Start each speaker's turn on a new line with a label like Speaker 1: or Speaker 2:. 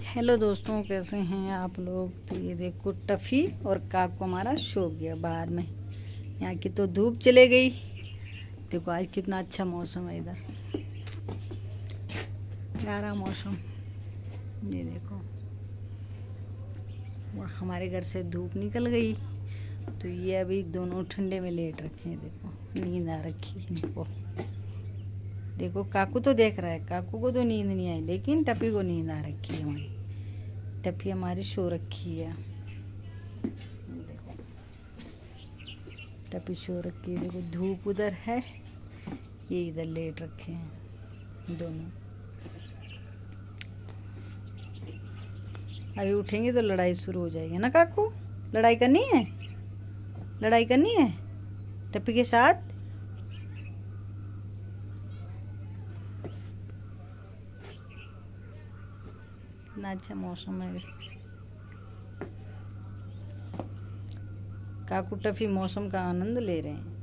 Speaker 1: Hello दोस्तों, कैसे हैं आप लोग। तो ये देखो टफ़ी और काकू हमारा सो गया बाहर में। यहाँ की तो धूप चले गई। देखो आज कितना अच्छा मौसम है इधर, प्यारा मौसम। ये देखो और हमारे घर से धूप निकल गई तो ये अभी दोनों ठंडे में लेट रखे हैं। देखो नींद आ रखी है इनको। देखो काकू तो देख रहा है, काकू को तो नींद नहीं आई, लेकिन टप्पी को नींद आ रखी है। हमारी टप्पी हमारी सो रखी है। देखो टप्पी सो रखी है। देखो धूप उधर है, ये इधर लेट रखे हैं दोनों। अभी उठेंगे तो लड़ाई शुरू हो जाएगी ना काकू। लड़ाई करनी है, लड़ाई करनी है टप्पी के साथ। इतना अच्छा मौसम है। काकू टफ़ी मौसम का आनंद ले रहे हैं।